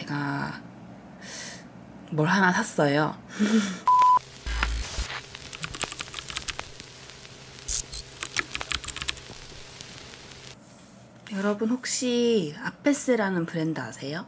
제가 뭘 하나 샀어요. 여러분 혹시 아페스라는 브랜드 아세요?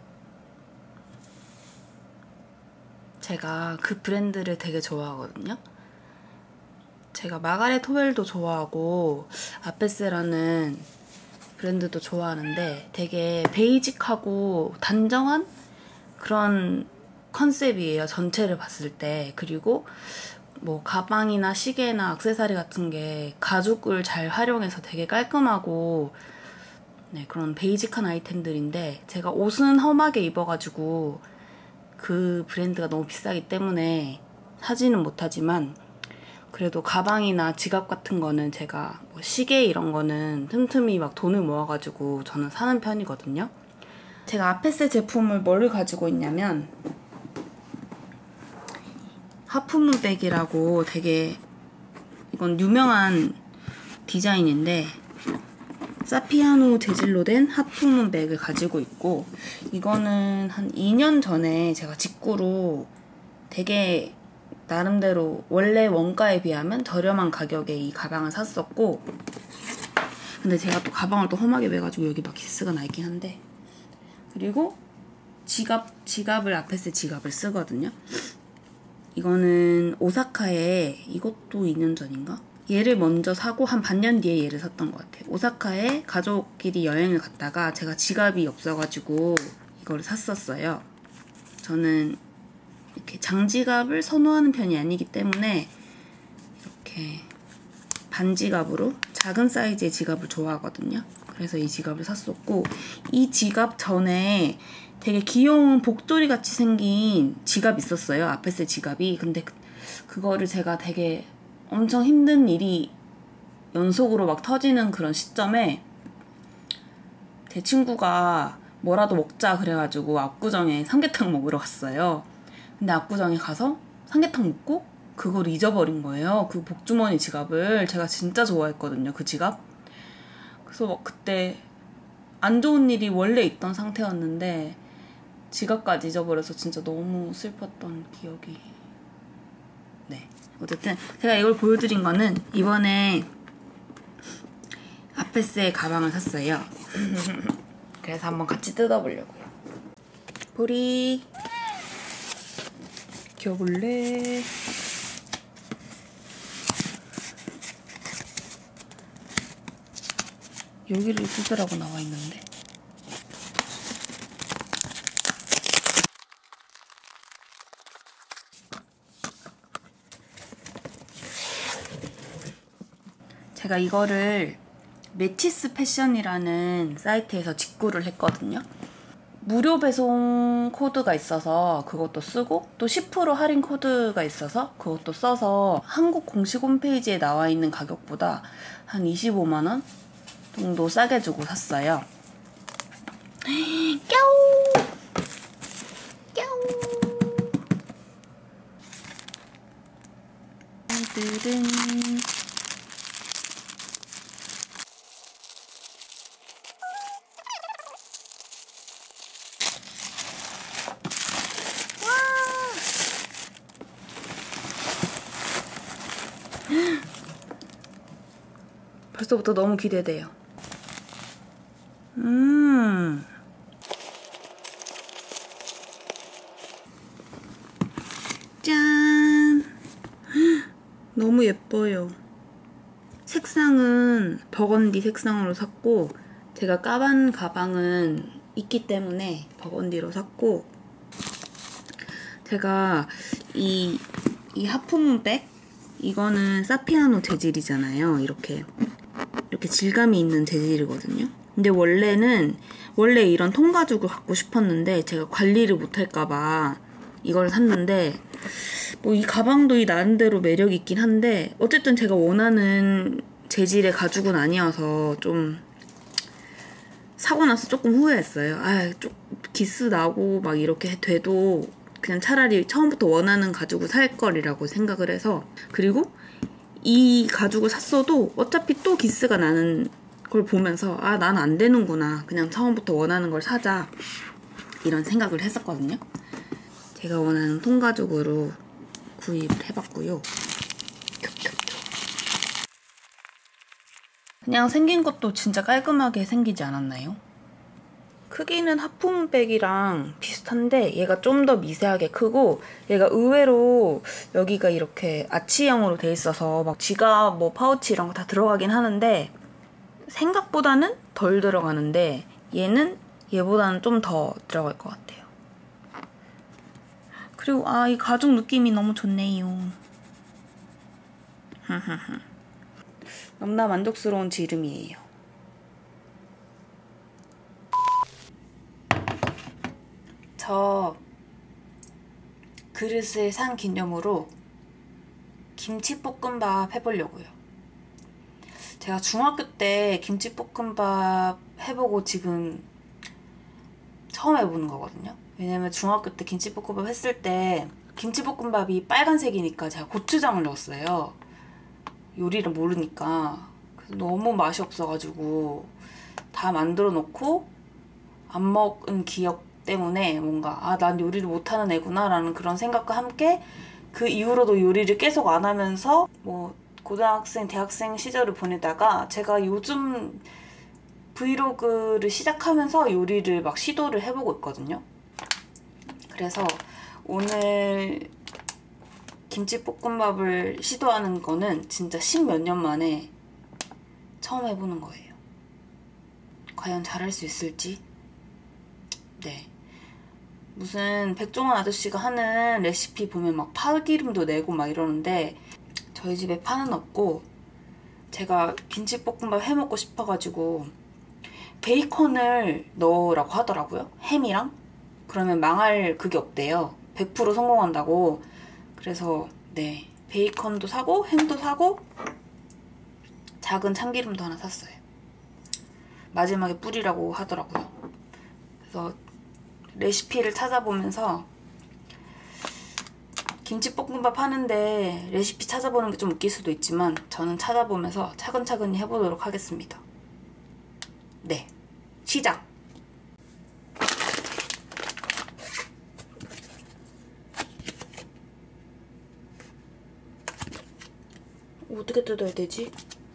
제가 그 브랜드를 되게 좋아하거든요. 제가 마가렛 호웰도 좋아하고 아페스라는 브랜드도 좋아하는데 되게 베이직하고 단정한 그런 컨셉이에요. 전체를 봤을 때. 그리고 뭐 가방이나 시계나 액세서리 같은 게 가죽을 잘 활용해서 되게 깔끔하고 네, 그런 베이직한 아이템들인데 제가 옷은 험하게 입어가지고 그 브랜드가 너무 비싸기 때문에 사지는 못하지만 그래도 가방이나 지갑 같은 거는 제가 뭐 시계 이런 거는 틈틈이 막 돈을 모아가지고 저는 사는 편이거든요. 제가 아페스 제품을 뭐를 가지고 있냐면 하프문백이라고 되게 이건 유명한 디자인인데 사피아노 재질로 된 하프문백을 가지고 있고 이거는 한 2년 전에 제가 직구로 되게 나름대로 원래 원가에 비하면 저렴한 가격에 이 가방을 샀었고 근데 제가 또 가방을 또 험하게 매가지고 여기 막 기스가 나 있긴 한데 그리고 지갑을 아페스 지갑을 쓰거든요. 이거는 오사카에 이것도 2년 전인가? 얘를 먼저 사고 한 반년 뒤에 얘를 샀던 것 같아요. 오사카에 가족끼리 여행을 갔다가 제가 지갑이 없어가지고 이거를 샀었어요. 저는 이렇게 장지갑을 선호하는 편이 아니기 때문에 이렇게 반지갑으로 작은 사이즈의 지갑을 좋아하거든요. 그래서 이 지갑을 샀었고 이 지갑 전에 되게 귀여운 복조리 같이 생긴 지갑이 있었어요. 아페스 지갑이. 근데 그거를 제가 되게 엄청 힘든 일이 연속으로 막 터지는 그런 시점에 제 친구가 뭐라도 먹자 그래가지고 압구정에 삼계탕 먹으러 갔어요. 근데 압구정에 가서 삼계탕 먹고 그걸 잊어버린 거예요. 그 복주머니 지갑을. 제가 진짜 좋아했거든요, 그 지갑. 그래서 막 그때 안 좋은 일이 원래 있던 상태였는데 지갑까지 잊어버려서 진짜 너무 슬펐던 기억이. 네. 어쨌든 제가 이걸 보여드린 거는 이번에 아페스의 가방을 샀어요. 그래서 한번 같이 뜯어보려고요. 보리 켜볼래? 여기를 뜯으라고 나와 있는데. 제가 이거를 매치스 패션이라는 사이트에서 직구를 했거든요. 무료 배송 코드가 있어서 그것도 쓰고 또 10% 할인 코드가 있어서 그것도 써서 한국 공식 홈페이지에 나와 있는 가격보다 한 25만 원 정도 싸게 주고 샀어요. 꺄우! 꺄우! 이들은 벌써부터 너무 기대돼요. 짠! 너무 예뻐요. 색상은 버건디 색상으로 샀고 제가 까만 가방은 있기 때문에 버건디로 샀고 제가 이 하프문백 이거는 사피아노 재질이잖아요. 이렇게 질감이 있는 재질이거든요. 근데 원래 이런 통가죽을 갖고 싶었는데 제가 관리를 못할까봐 이걸 샀는데 뭐 이 가방도 이 나름대로 매력이 있긴 한데 어쨌든 제가 원하는 재질의 가죽은 아니어서 좀 사고 나서 조금 후회했어요. 좀 기스 나고 막 이렇게 돼도 그냥 차라리 처음부터 원하는 가죽을 살 거리라고 생각을 해서 그리고 이 가죽을 샀어도 어차피 또 기스가 나는 걸 보면서 나는 안 되는구나. 그냥 처음부터 원하는 걸 사자 이런 생각을 했었거든요. 제가 원하는 통가죽으로 구입을 해봤고요. 그냥 생긴 것도 진짜 깔끔하게 생기지 않았나요? 크기는 하품백이랑 비슷한데 얘가 좀 더 미세하게 크고 얘가 의외로 여기가 이렇게 아치형으로 돼 있어서 막 지갑, 뭐 파우치 이런 거 다 들어가긴 하는데 생각보다는 덜 들어가는데 얘는 얘보다는 좀 더 들어갈 것 같아요. 그리고 이 가죽 느낌이 너무 좋네요. 너무나 만족스러운 지름이에요. 저 그릇을 산 기념으로 김치볶음밥 해보려고요. 제가 중학교 때 김치볶음밥 해보고 지금 처음 해보는 거거든요. 왜냐면 중학교 때 김치볶음밥 했을 때 김치볶음밥이 빨간색이니까 제가 고추장을 넣었어요. 요리를 모르니까. 그래서 너무 맛이 없어가지고 다 만들어 놓고 안 먹은 기억 때문에 뭔가 난 요리를 못하는 애구나 라는 그런 생각과 함께 그 이후로도 요리를 계속 안 하면서 뭐 고등학생, 대학생 시절을 보내다가 제가 요즘 브이로그를 시작하면서 요리를 막 시도를 해보고 있거든요. 그래서 오늘 김치볶음밥을 시도하는 거는 진짜 10몇 년 만에 처음 해보는 거예요. 과연 잘할 수 있을지? 네. 무슨 백종원 아저씨가 하는 레시피 보면 막 파기름도 내고 막 이러는데 저희 집에 파는 없고 제가 김치볶음밥 해먹고 싶어가지고 베이컨을 넣으라고 하더라고요. 햄이랑. 그러면 망할 그게 없대요. 100% 성공한다고. 그래서 네, 베이컨도 사고 햄도 사고 작은 참기름도 하나 샀어요. 마지막에 뿌리라고 하더라고요. 그래서 레시피를 찾아보면서 김치볶음밥 하는데 레시피 찾아보는 게 좀 웃길 수도 있지만 저는 찾아보면서 차근차근히 해보도록 하겠습니다. 네, 시작! 어떻게 뜯어야 되지?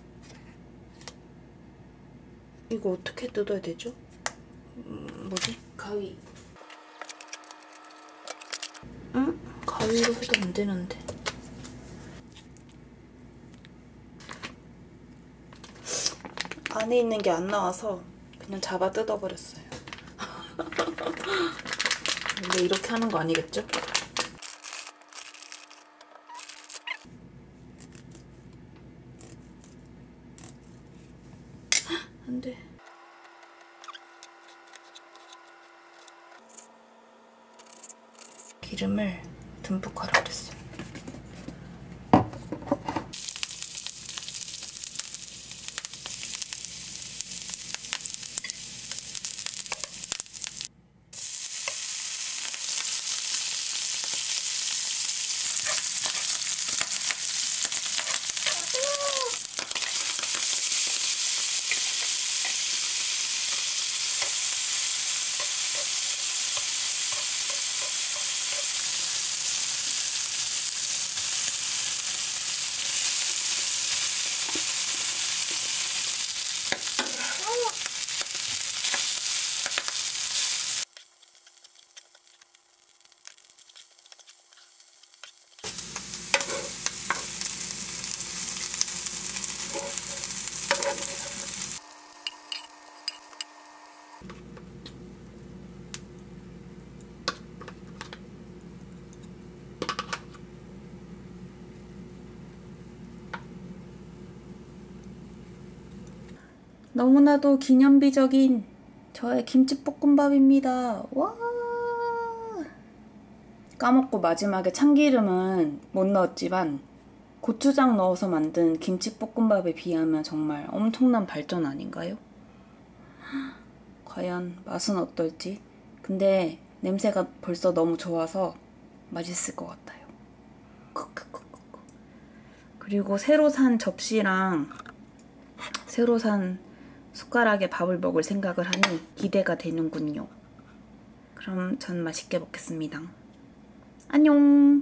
이거 어떻게 뜯어야 되죠? 뭐지? 가위. 응? 가위로 해도 안 되는데. 안에 있는 게 안 나와서 그냥 잡아 뜯어버렸어요. 원래 이렇게 하는 거 아니겠죠? 안 돼. 기름을 듬뿍 하라 그랬어요. 너무나도 기념비적인 저의 김치볶음밥입니다. 와! 까먹고 마지막에 참기름은 못 넣었지만 고추장 넣어서 만든 김치볶음밥에 비하면 정말 엄청난 발전 아닌가요? 과연 맛은 어떨지. 근데 냄새가 벌써 너무 좋아서 맛있을 것 같아요. 그리고 새로 산 접시랑 새로 산 숟가락에 밥을 먹을 생각을 하니 기대가 되는군요. 그럼 전 맛있게 먹겠습니다. 안녕!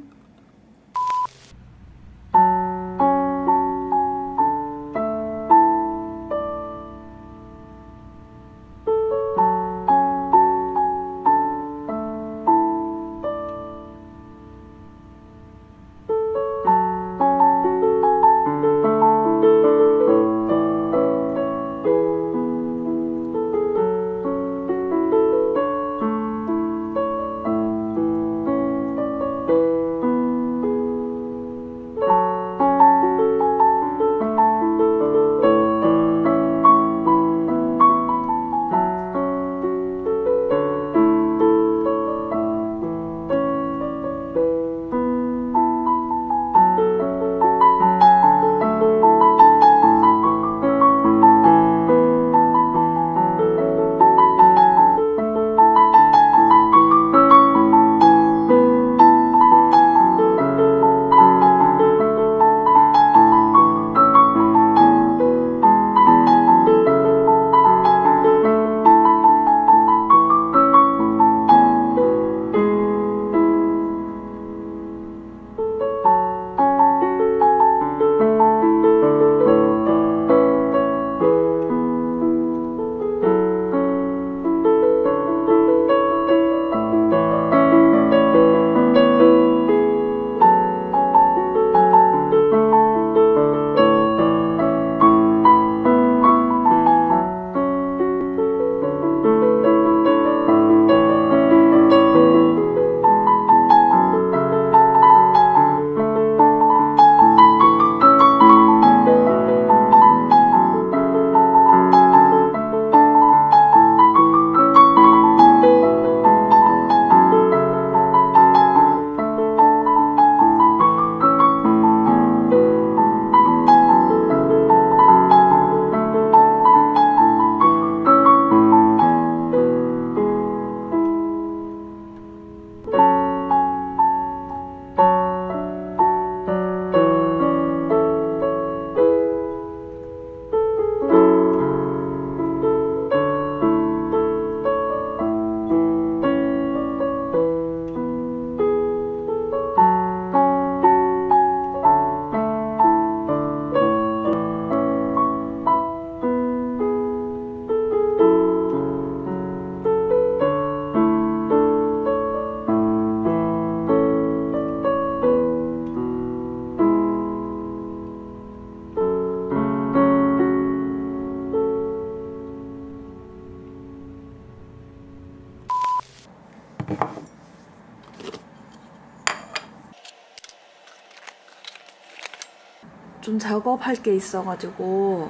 좀 작업할 게 있어가지고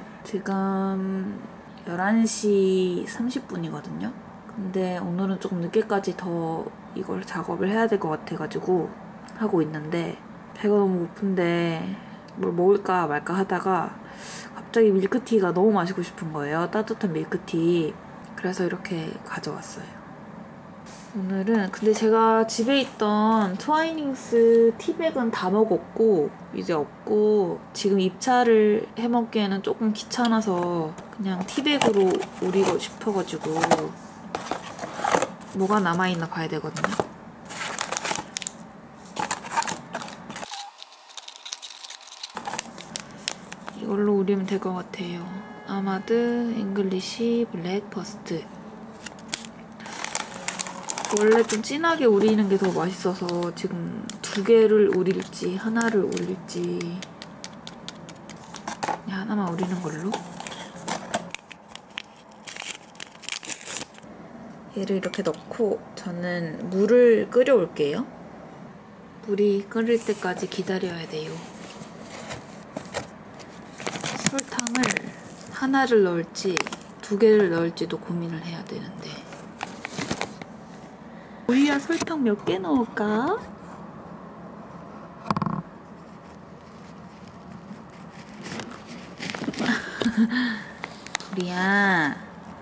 지금 11시 30분이거든요. 근데 오늘은 조금 늦게까지 더 이걸 작업을 해야 될 것 같아가지고 하고 있는데 배가 너무 고픈데 뭘 먹을까 말까 하다가 갑자기 밀크티가 너무 마시고 싶은 거예요. 따뜻한 밀크티. 그래서 이렇게 가져왔어요. 오늘은 근데 제가 집에 있던 트와이닝스 티백은 다 먹었고 이제 없고 지금 입차를 해먹기에는 조금 귀찮아서 그냥 티백으로 우리고 싶어가지고 뭐가 남아있나 봐야 되거든요. 이걸로 우리면 될 것 같아요. 아마드 잉글리시 블랙퍼스트. 원래 좀 진하게 우리는 게 더 맛있어서 지금 2개를 우릴지 하나를 우릴지 그냥 하나만 우리는 걸로. 얘를 이렇게 넣고 저는 물을 끓여올게요. 물이 끓을 때까지 기다려야 돼요. 설탕을 하나를 넣을지 2개를 넣을지도 고민을 해야 되는데 우리야 설탕 몇 개 넣을까? 우리야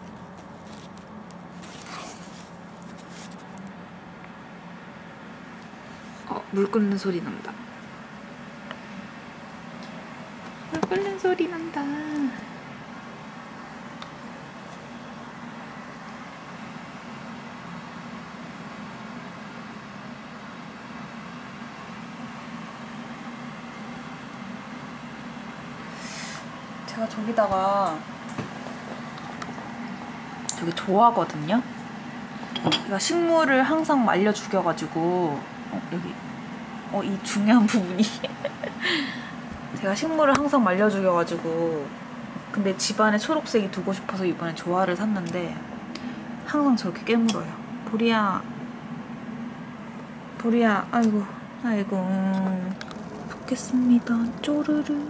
물 끓는 소리 난다. 물 끓는 소리 난다. 제가 저기다가 저기 좋아하거든요. 제가 식물을 항상 말려 죽여가지고 여기 이 중요한 부분이 제가 식물을 항상 말려 죽여가지고 근데 집안에 초록색이 두고 싶어서 이번에 조화를 샀는데 항상 저렇게 깨물어요. 보리야 아이고 좋겠습니다. 쪼르르.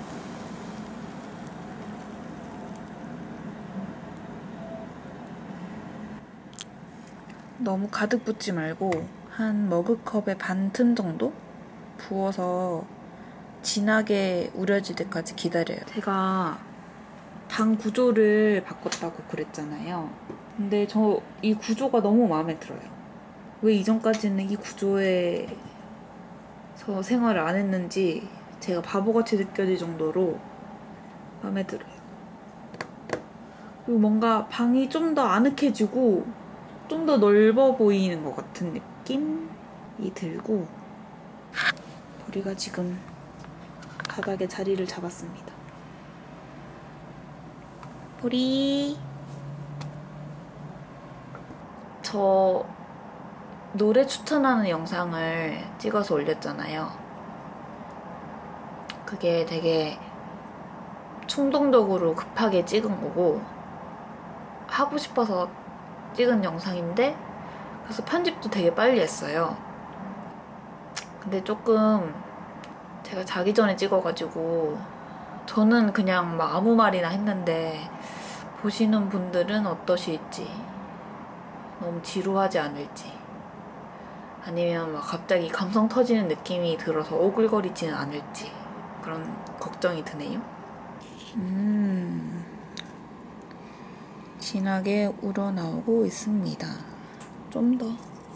너무 가득 붓지 말고 한 머그컵의 반 틈 정도 부어서 진하게 우려질 때까지 기다려요. 제가 방 구조를 바꿨다고 그랬잖아요. 근데 저 이 구조가 너무 마음에 들어요. 왜 이전까지는 이 구조에서 생활을 안 했는지 제가 바보같이 느껴질 정도로 마음에 들어요. 그리고 뭔가 방이 좀 더 아늑해지고 좀 더 넓어 보이는 것 같은 느낌이 들고 보리가 지금 바닥에 자리를 잡았습니다. 보리 저 노래 추천하는 영상을 찍어서 올렸잖아요. 그게 되게 충동적으로 급하게 찍은 거고 하고 싶어서 찍은 영상인데 그래서 편집도 되게 빨리 했어요. 근데 조금 제가 자기 전에 찍어가지고 저는 그냥 막 아무 말이나 했는데 보시는 분들은 어떠실지 너무 지루하지 않을지 아니면 막 갑자기 감성 터지는 느낌이 들어서 오글거리지는 않을지 그런 걱정이 드네요. 진하게 우러나오고 있습니다. 좀 더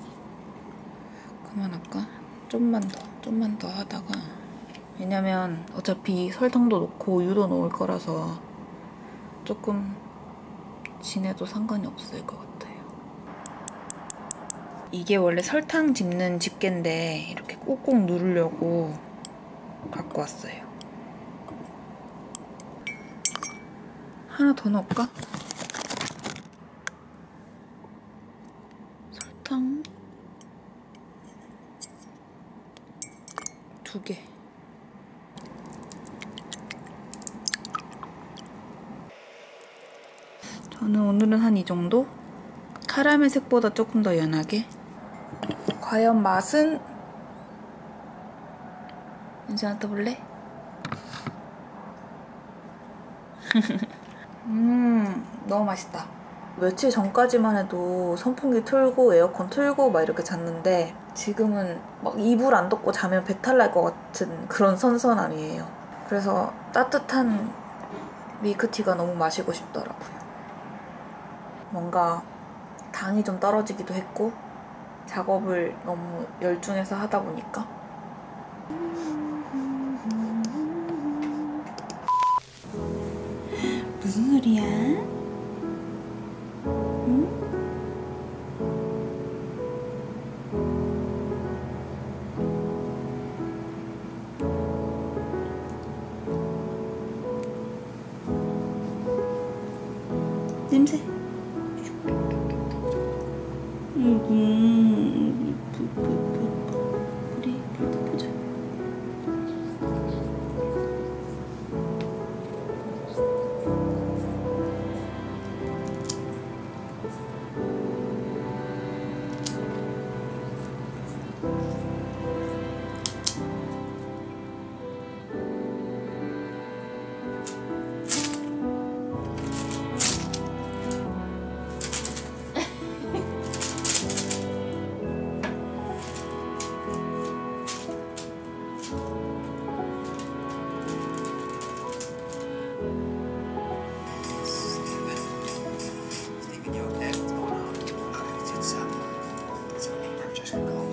그만할까? 좀만 더 하다가 왜냐면 어차피 설탕도 넣고 우유도 넣을 거라서 조금 진해도 상관이 없을 것 같아요. 이게 원래 설탕 집는 집게인데 이렇게 꾹꾹 누르려고 갖고 왔어요. 하나 더 넣을까? 설탕 2개. 저는 오늘은 한 이 정도? 카라멜 색보다 조금 더 연하게. 과연 맛은? 이제 하나 떠볼래? 너무 맛있다. 며칠 전까지만 해도 선풍기 틀고 에어컨 틀고 막 이렇게 잤는데 지금은 막 이불 안 덮고 자면 배탈 날 것 같은 그런 선선함이에요. 그래서 따뜻한 밀크티가 너무 마시고 싶더라고요. 뭔가 당이 좀 떨어지기도 했고 작업을 너무 열중해서 하다 보니까 무슨 소리야? 응? 냄새. 우리 불도 보자. It's a purchase call.